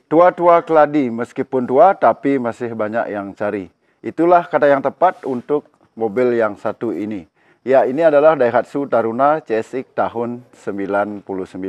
Tua-tua keladi, meskipun tua tapi masih banyak yang cari. Itulah kata yang tepat untuk mobil yang satu ini. Ya, ini adalah Daihatsu Taruna CSX tahun 99.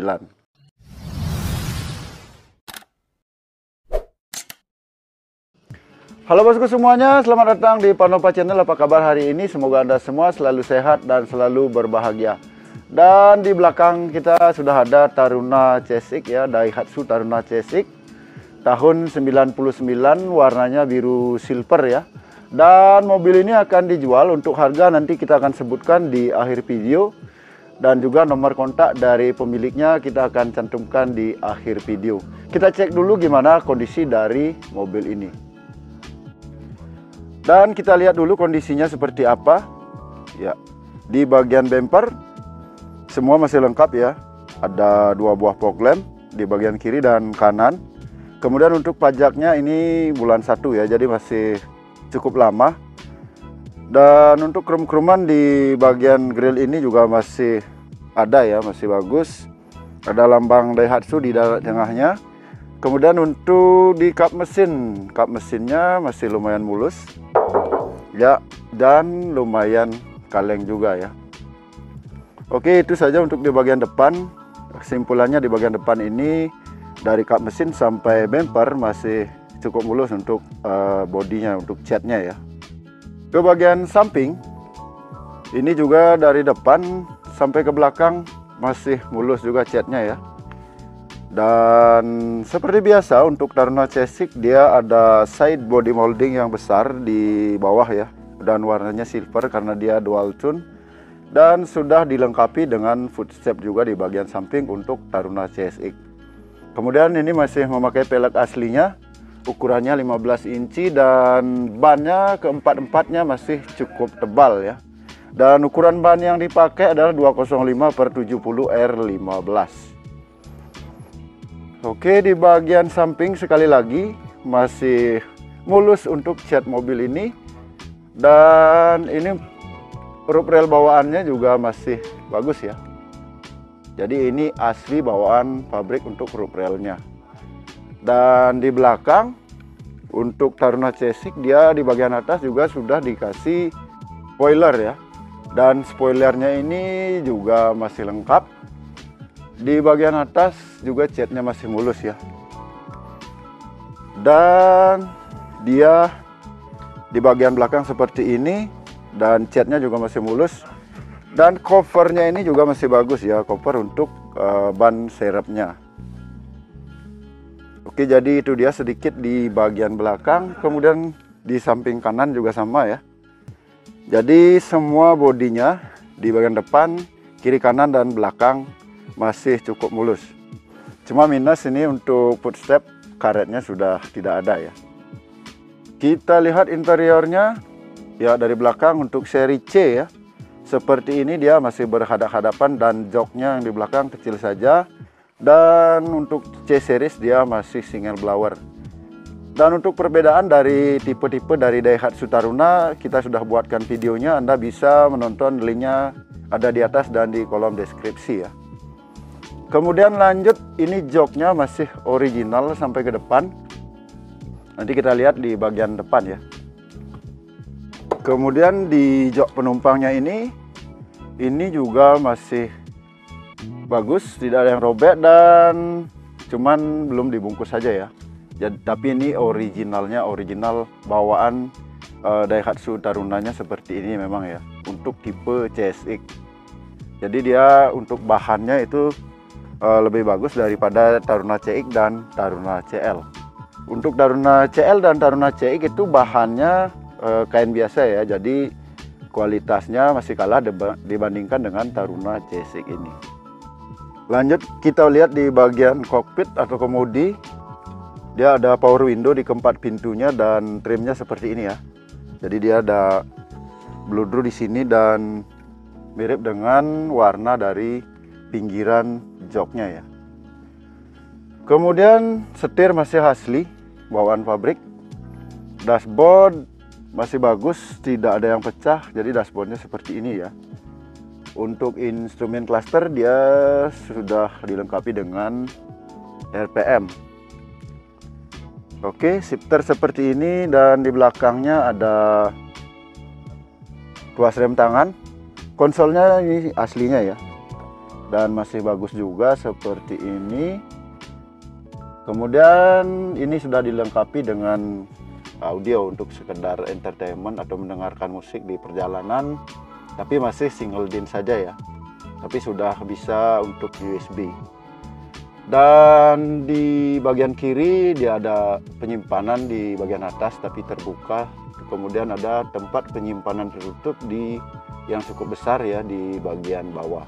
Halo bosku semuanya, selamat datang di Panova Channel. Apa kabar hari ini? Semoga Anda semua selalu sehat dan selalu berbahagia. Dan di belakang kita sudah ada Taruna CSX ya, Daihatsu Taruna CSX tahun 99, warnanya biru silver ya. Dan mobil ini akan dijual. Untuk harga nanti kita akan sebutkan di akhir video. Dan juga nomor kontak dari pemiliknya kita akan cantumkan di akhir video. Kita cek dulu gimana kondisi dari mobil ini. Dan kita lihat dulu kondisinya seperti apa. Ya, di bagian bumper semua masih lengkap ya. Ada 2 buah fog lamp di bagian kiri dan kanan. Kemudian untuk pajaknya ini bulan 1 ya, jadi masih cukup lama. Dan untuk krom-kroman di bagian grill ini juga masih ada ya, masih bagus. Ada lambang Daihatsu di tengahnya. Kemudian untuk di kap mesinnya masih lumayan mulus ya, dan lumayan kaleng juga ya. Oke, itu saja untuk di bagian depan. Kesimpulannya di bagian depan ini dari kap mesin sampai bumper masih cukup mulus untuk bodinya, untuk catnya ya. Ke bagian samping ini juga dari depan sampai ke belakang masih mulus juga catnya ya. Dan seperti biasa untuk Taruna CSX dia ada side body molding yang besar di bawah ya, dan warnanya silver karena dia dual tone. Dan sudah dilengkapi dengan footstep juga di bagian samping untuk Taruna CSX. Kemudian ini masih memakai pelek aslinya, ukurannya 15 inci dan bannya keempat-empatnya masih cukup tebal ya. Dan ukuran ban yang dipakai adalah 205/70 R15. Oke, di bagian samping sekali lagi masih mulus untuk cat mobil ini. Dan ini roof rail bawaannya juga masih bagus ya. Jadi ini asli bawaan pabrik untuk roof railnya. Dan di belakang untuk Taruna CSX dia di bagian atas juga sudah dikasih spoiler ya. Dan spoilernya ini juga masih lengkap. Di bagian atas juga catnya masih mulus ya. Dan dia di bagian belakang seperti ini dan catnya juga masih mulus. Dan covernya ini juga masih bagus ya, cover untuk ban serepnya. Oke, jadi itu dia sedikit di bagian belakang. Kemudian di samping kanan juga sama ya. Jadi semua bodinya di bagian depan, kiri, kanan, dan belakang masih cukup mulus. Cuma minus ini untuk footstep, karetnya sudah tidak ada ya. Kita lihat interiornya ya, dari belakang untuk seri C ya. Seperti ini dia masih berhadap-hadapan dan joknya yang di belakang kecil saja. Dan untuk C series dia masih single blower. Dan untuk perbedaan dari tipe-tipe dari Daihatsu Taruna kita sudah buatkan videonya. Anda bisa menonton, linknya ada di atas dan di kolom deskripsi ya. Kemudian lanjut, ini joknya masih original sampai ke depan. Nanti kita lihat di bagian depan ya. Kemudian di jok penumpangnya ini juga masih bagus, tidak ada yang robek dan cuman belum dibungkus saja ya. Jadi, tapi ini original bawaan Daihatsu Tarunanya seperti ini memang ya, untuk tipe CSX. Jadi dia untuk bahannya itu lebih bagus daripada Taruna CX dan Taruna CL. Untuk Taruna CL dan Taruna CX itu bahannya kain biasa ya, jadi kualitasnya masih kalah dibandingkan dengan Taruna CSX ini. Lanjut kita lihat di bagian kokpit atau kemudi. Dia ada power window di keempat pintunya dan trimnya seperti ini ya. Jadi dia ada bludru di sini dan mirip dengan warna dari pinggiran joknya ya. Kemudian setir masih asli bawaan pabrik. Dashboard masih bagus, tidak ada yang pecah. Jadi dashboardnya seperti ini ya. Untuk instrumen cluster dia sudah dilengkapi dengan RPM. Oke, shifter seperti ini dan di belakangnya ada tuas rem tangan. Konsolnya ini aslinya ya, dan masih bagus juga seperti ini. Kemudian ini sudah dilengkapi dengan audio untuk sekedar entertainment atau mendengarkan musik di perjalanan, tapi masih single din saja ya, tapi sudah bisa untuk USB. Dan di bagian kiri dia ada penyimpanan di bagian atas tapi terbuka. Kemudian ada tempat penyimpanan tertutup yang cukup besar ya di bagian bawah.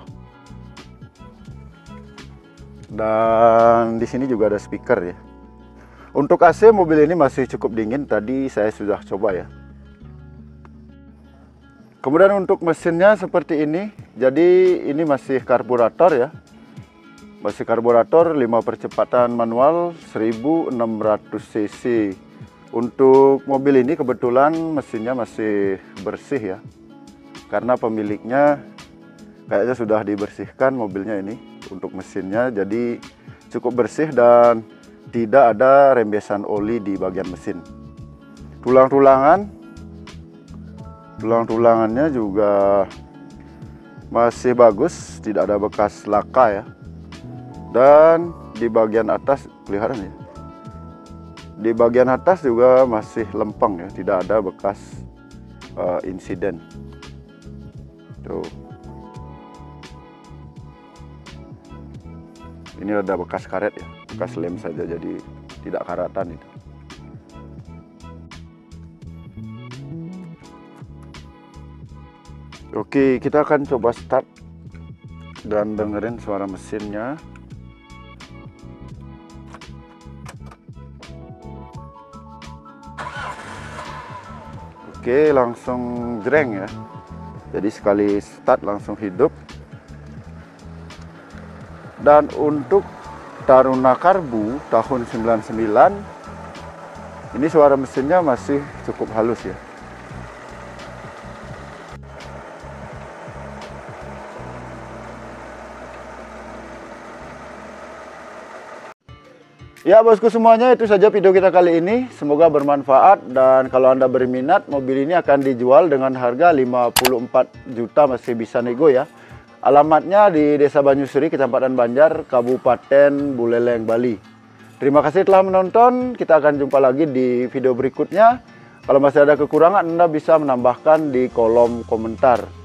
Dan di sini juga ada speaker ya. Untuk AC mobil ini masih cukup dingin, tadi saya sudah coba ya. Kemudian untuk mesinnya seperti ini. Jadi ini masih karburator ya. Masih karburator 5 percepatan manual 1600 cc. Untuk mobil ini kebetulan mesinnya masih bersih ya, karena pemiliknya kayaknya sudah dibersihkan mobilnya ini untuk mesinnya, jadi cukup bersih dan tidak ada rembesan oli di bagian mesin. Tulang-tulangannya juga masih bagus, tidak ada bekas laka ya. Dan di bagian atas kelihatan ya, di bagian atas juga masih lempeng ya, tidak ada bekas insiden. Tuh, ini ada bekas karet ya, bekas lem saja, jadi tidak karatan itu. Oke, kita akan coba start dan dengerin suara mesinnya. Oke, langsung jreng ya. Jadi sekali start langsung hidup. Dan untuk Taruna Karbu tahun 99, ini suara mesinnya masih cukup halus ya. Ya bosku semuanya, itu saja video kita kali ini. Semoga bermanfaat, dan kalau Anda berminat, mobil ini akan dijual dengan harga 54 juta, masih bisa nego ya. Alamatnya di Desa Banyusuri, Kecamatan Banjar, Kabupaten Buleleng, Bali. Terima kasih telah menonton. Kita akan jumpa lagi di video berikutnya. Kalau masih ada kekurangan, Anda bisa menambahkan di kolom komentar.